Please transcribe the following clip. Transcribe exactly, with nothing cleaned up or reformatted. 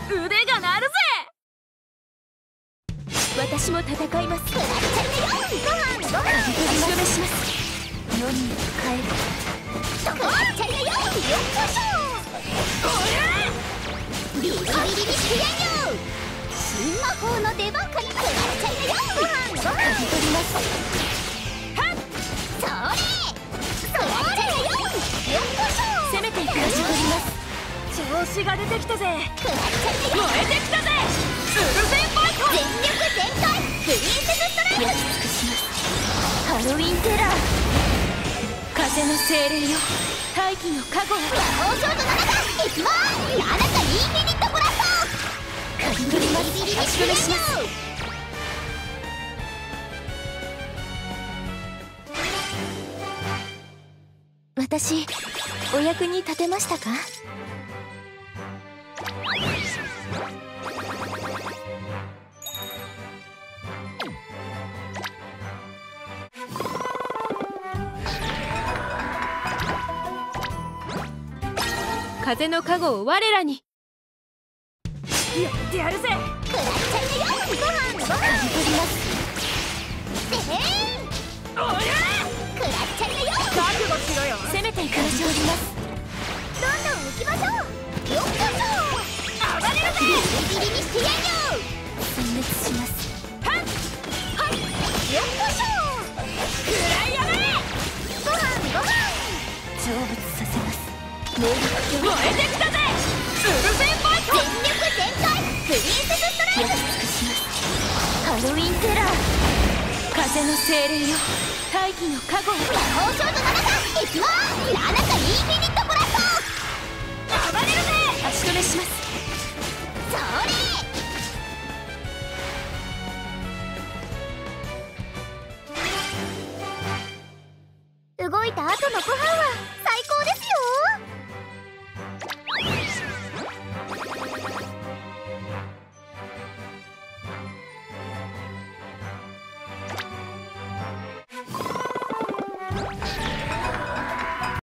腕が鳴るぜ。私も戦います。ご飯ご飯足止めします。世に帰る。止まっちゃうよ。よっこしょ。ビリビリにしてやんよ。新魔法の出番かに食らっちゃうよ。ご飯ご飯取ります。はっそれそれよっこしょ。攻めていく。始まります。調子が出てきたぜ。燃えてきたぜ。ウルフェンファイト。全力全開プリンセスストライク。焼き尽くします。ハロウィンテラー。風の精霊よ。大気の加護を。魔法少女の中いきまーす。あなたいいミニットブラスト。かき取ります。ビリビリにしてやんよ。私お役に立てましたか？風の加護を我らに。やってやるぜ。食らっちゃうよ。ご飯ご飯取ります。でへーん。おや食らっちゃうよ。覚悟しろよ。攻めていくらしおります。どんどん行きましょう。よっこそ。暴れるぜ。ビリビリにしてやんよ。殲滅します。はっはっよっこそ。食らいやがれ。ご飯ご飯成仏させます。燃えてきたぜ。ウルフェンファイト。全力全開プリンセスストライク。焼き尽くします。ハロウィンテラー。風の精霊よ。大気の加護を。魔法少女の中いきまーす。あなたいいミニットブラスト。暴れるぜ。足止めします。それ動いた後のご飯は